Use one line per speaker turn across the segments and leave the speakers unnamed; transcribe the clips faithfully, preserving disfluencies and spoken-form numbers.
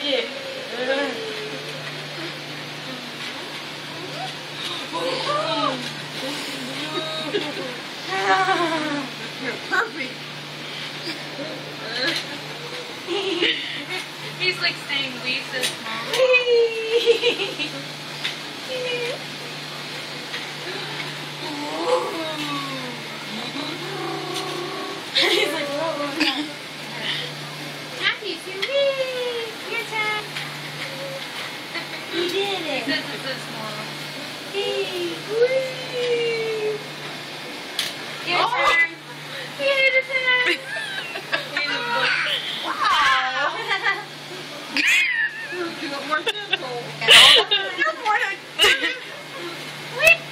it.
You're perfect.
He's like saying we so small.
He's like, whoa, whoa, whoa.
Matthew, say wee. Your turn.
You did
He
it.
says it's so small.
Wee. Wee.
Your
Oh.
turn. Your turn.
Wow.
You want more gentle.
You're more than...
Wait.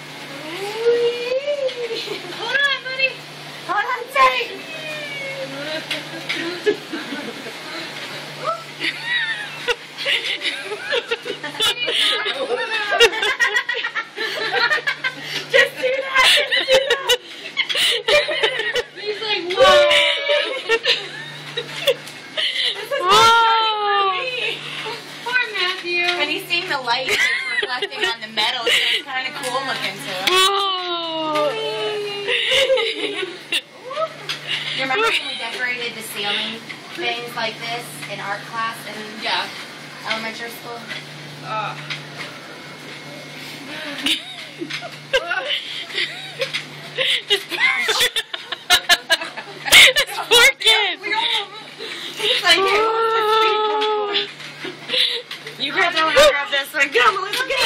Wee.
Hold on, buddy.
Hold on tight. Just do that. Just do that.
He's like, whoa.
This is whoa. For me.
Poor Matthew.
And he's seeing the light that's reflecting on the metal, so it's kind of cool looking too.
Whoa.
You remember when we decorated the ceiling things like this in art class in
Yeah.
elementary school?
Uh.
This poor kid.
He's like, hey, what's the speed? You guys don't want to grab this one. Come, let's go.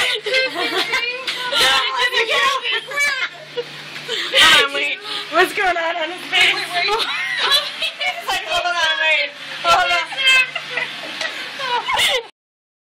Come, let's go. What's going on on his face?
Wait, wait.